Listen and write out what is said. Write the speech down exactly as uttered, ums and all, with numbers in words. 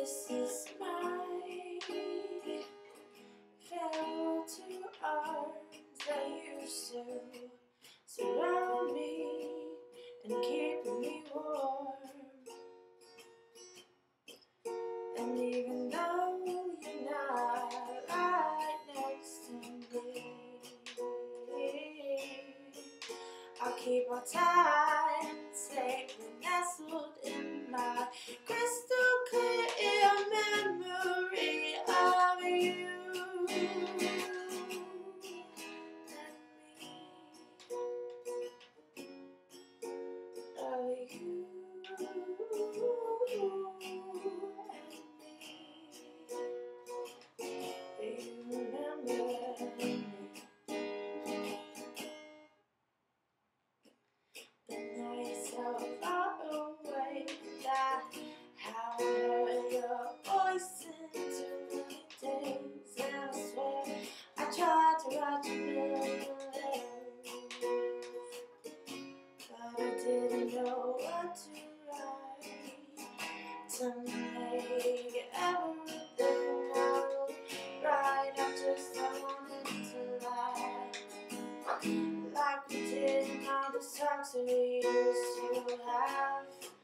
This is my farewell to arms that used to surround me and keep me warm. And even though you're not right next to me, I'll keep our time sacred, nestled in my crystal clear memory of you and me. Of you and me. Do you remember me? But now you're so far away that how I heard your voice in too many days. And I swear I tried to write you millions, but I didn't know what to write to make everything right. I just wanted to lie, like we did in all the talks we used to have.